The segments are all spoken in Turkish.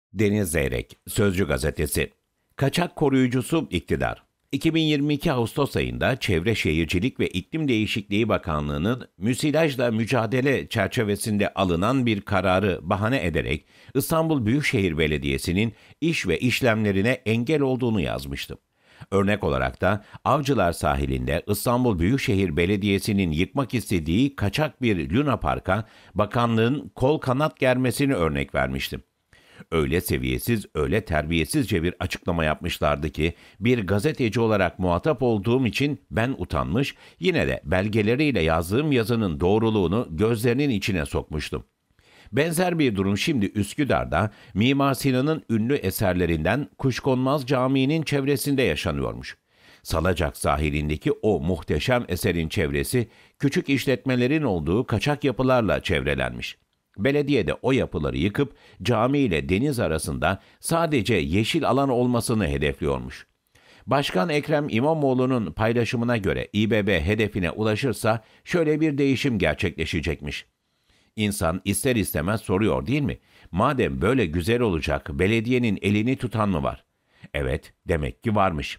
Deniz Zeyrek, Sözcü Gazetesi. Kaçak koruyucusu iktidar. 2022 Ağustos ayında Çevre Şehircilik ve İklim Değişikliği Bakanlığı'nın müsilajla mücadele çerçevesinde alınan bir kararı bahane ederek İstanbul Büyükşehir Belediyesi'nin iş ve işlemlerine engel olduğunu yazmıştım. Örnek olarak da Avcılar sahilinde İstanbul Büyükşehir Belediyesi'nin yıkmak istediği kaçak bir Luna Park'a bakanlığın kol kanat germesini örnek vermiştim. Öyle seviyesiz, öyle terbiyesizce bir açıklama yapmışlardı ki bir gazeteci olarak muhatap olduğum için ben utanmış, yine de belgeleriyle yazdığım yazının doğruluğunu gözlerinin içine sokmuştum. Benzer bir durum şimdi Üsküdar'da Mimar Sinan'ın ünlü eserlerinden Kuşkonmaz Camii'nin çevresinde yaşanıyormuş. Salacak sahilindeki o muhteşem eserin çevresi küçük işletmelerin olduğu kaçak yapılarla çevrelenmiş. Belediye de o yapıları yıkıp cami ile deniz arasında sadece yeşil alan olmasını hedefliyormuş. Başkan Ekrem İmamoğlu'nun paylaşımına göre İBB hedefine ulaşırsa şöyle bir değişim gerçekleşecekmiş. İnsan ister istemez soruyor değil mi? Madem böyle güzel olacak, belediyenin elini tutan mı var? Evet, demek ki varmış.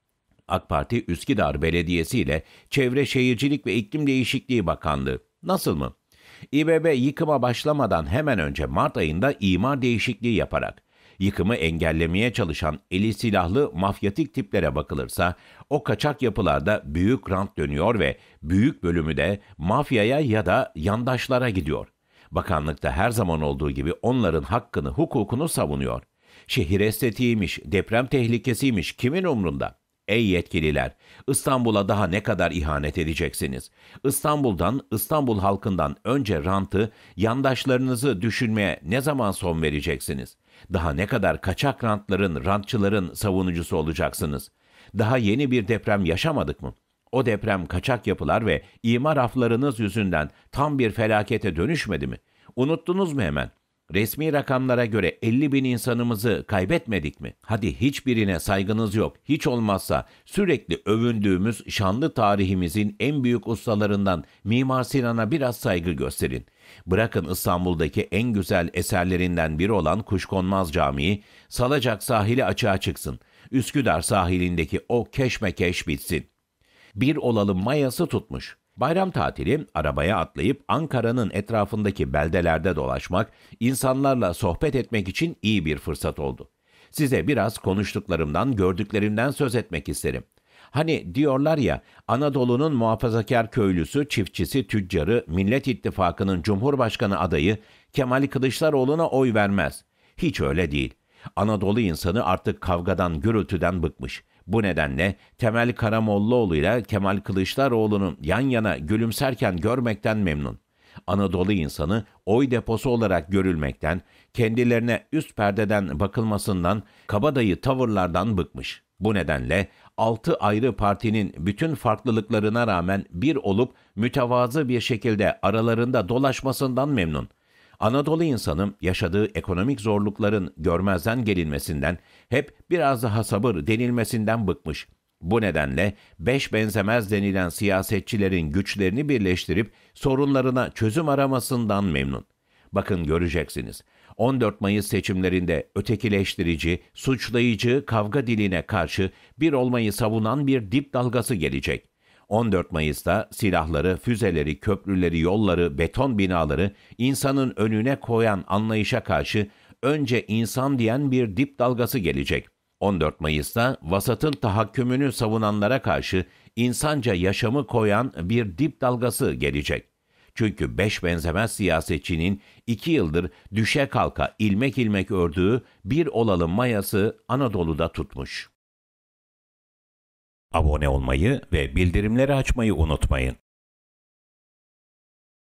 AK Parti Üsküdar Belediyesi ile Çevre Şehircilik ve İklim Değişikliği Bakanlığı. Nasıl mı? İBB yıkıma başlamadan hemen önce Mart ayında imar değişikliği yaparak yıkımı engellemeye çalışan eli silahlı mafyatik tiplere bakılırsa o kaçak yapılarda büyük rant dönüyor ve büyük bölümü de mafyaya ya da yandaşlara gidiyor. Bakanlıkta her zaman olduğu gibi onların hakkını, hukukunu savunuyor. Şehir estetiğiymiş, deprem tehlikesiymiş, kimin umrunda? Ey yetkililer, İstanbul'a daha ne kadar ihanet edeceksiniz? İstanbul'dan, İstanbul halkından önce rantı, yandaşlarınızı düşünmeye ne zaman son vereceksiniz? Daha ne kadar kaçak rantların, rantçıların savunucusu olacaksınız? Daha yeni bir deprem yaşamadık mı? O deprem kaçak yapılar ve imar aflarınız yüzünden tam bir felakete dönüşmedi mi? Unuttunuz mu hemen? Resmi rakamlara göre 50 bin insanımızı kaybetmedik mi? Hadi hiçbirine saygınız yok. Hiç olmazsa sürekli övündüğümüz şanlı tarihimizin en büyük ustalarından Mimar Sinan'a biraz saygı gösterin. Bırakın İstanbul'daki en güzel eserlerinden biri olan Kuşkonmaz Camii, Salacak sahili açığa çıksın. Üsküdar sahilindeki o keşmekeş bitsin. Bir olalım mayası tutmuş. Bayram tatili arabaya atlayıp Ankara'nın etrafındaki beldelerde dolaşmak, insanlarla sohbet etmek için iyi bir fırsat oldu. Size biraz konuştuklarımdan, gördüklerimden söz etmek isterim. Hani diyorlar ya, Anadolu'nun muhafazakar köylüsü, çiftçisi, tüccarı, Millet İttifakı'nın Cumhurbaşkanı adayı Kemal Kılıçdaroğlu'na oy vermez. Hiç öyle değil. Anadolu insanı artık kavgadan, gürültüden bıkmış. Bu nedenle Temel Karamollaoğlu ile Kemal Kılıçdaroğlu'nu yan yana gülümserken görmekten memnun. Anadolu insanı oy deposu olarak görülmekten, kendilerine üst perdeden bakılmasından, kabadayı tavırlardan bıkmış. Bu nedenle 6 ayrı partinin bütün farklılıklarına rağmen bir olup mütevazı bir şekilde aralarında dolaşmasından memnun. Anadolu insanı yaşadığı ekonomik zorlukların görmezden gelinmesinden, hep biraz daha sabır denilmesinden bıkmış. Bu nedenle beş benzemez denilen siyasetçilerin güçlerini birleştirip sorunlarına çözüm aramasından memnun. Bakın göreceksiniz. 14 Mayıs seçimlerinde ötekileştirici, suçlayıcı kavga diline karşı bir olmayı savunan bir dip dalgası gelecek. 14 Mayıs'ta silahları, füzeleri, köprüleri, yolları, beton binaları insanın önüne koyan anlayışa karşı önce insan diyen bir dip dalgası gelecek. 14 Mayıs'ta vasatın tahakkümünü savunanlara karşı insanca yaşamı koyan bir dip dalgası gelecek. Çünkü beş benzemez siyasetçinin 2 yıldır düşe kalka ilmek ilmek ördüğü bir olalım mayası Anadolu'da tutmuş. Abone olmayı ve bildirimleri açmayı unutmayın.